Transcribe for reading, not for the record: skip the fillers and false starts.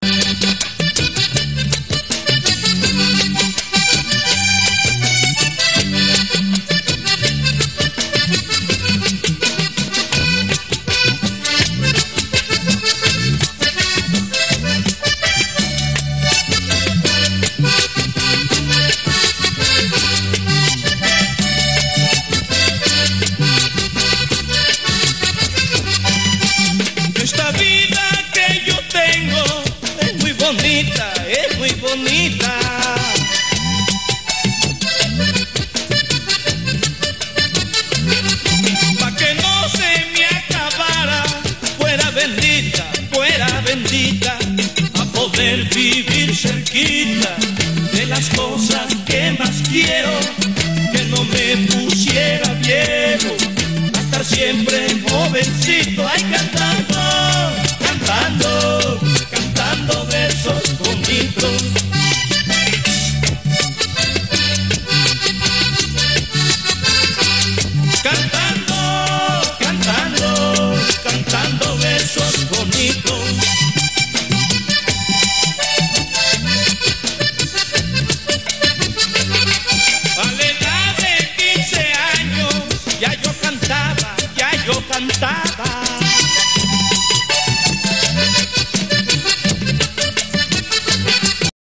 Es muy bonita. Pa' que no se me acabara, fuera bendita, a poder vivir cerquita de las cosas que más quiero, que no me pusiera viejo, a estar siempre jovencito. Ay,